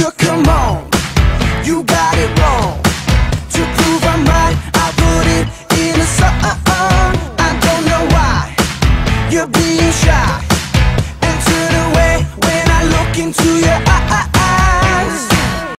So come on, you got it wrong. To prove I'm right, I put it in a song. I don't know why you're being shy and turn away when I look into your eyes.